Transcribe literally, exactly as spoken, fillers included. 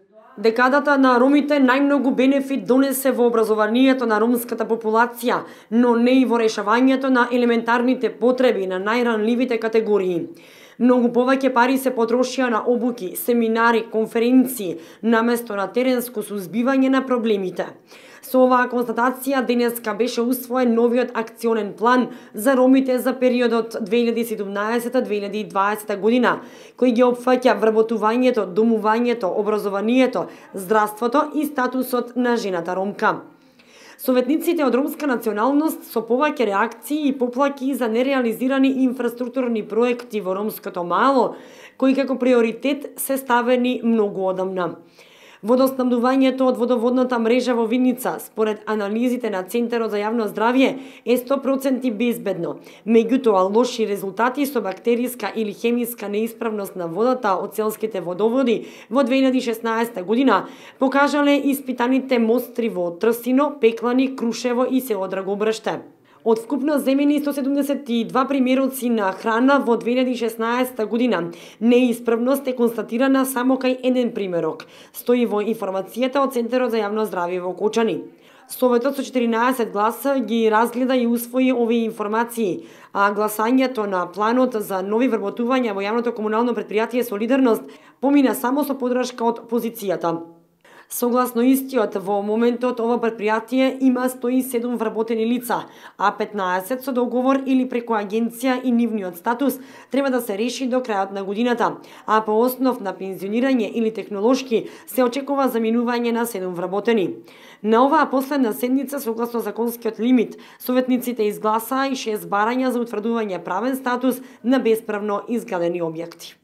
Декадата на ромите најмногу бенефит донесе во образованието на ромската популација, но не и во решавањето на елементарните потреби на најранливите категории. Многу повеќе пари се потрошија на обуки, семинари, конференции, наместо на теренско сузбивање на проблемите. Со оваа констатација денеска беше усвоен новиот акционен план за ромите за периодот две илјади и седумнаесета - две илјади и дваесета година, кој ги опфаќа вработувањето, домувањето, образованието, здравството и статусот на жената ромка. Советниците од ромска националност со повеќе реакции и поплаки за нереализирани инфраструктурни проекти во ромското мало, кои како приоритет се ставени многу одамна. Водоснабдувањето од водоводната мрежа во Виница, според анализите на Центарот за јавно здравје, е сто проценти безбедно. Меѓутоа, лоши резултати со бактериска или хемиска неисправност на водата од селските водоводи во две илјади и шеснаесета година покажале испитаните мостри во Трсино, Пеклани, Крушево и село Драгобрште. Од вкупно земени сто седумдесет и два примероци на храна во две илјади и шеснаесета година, неисправност е констатирана само кај еден примерок, стои во информацијата од Центарот за јавно здравје во Кочани. Советот со четиринаесет гласа ги разгледа и усвои овие информации, а гласањето на планот за нови вработувања во јавното комунално претпријатие Солидарност помина само со подршка од опозицијата. Согласно истиот, во моментот ова претпријатие има сто и седум вработени лица, а петнаесет со договор или преку агенција и нивниот статус треба да се реши до крајот на годината, а по основ на пензионирање или технолошки се очекува заминување на седум вработени. На оваа последна седница, согласно законскиот лимит, советниците изгласаа и шест барања за утврдување правен статус на бесправно изградени објекти.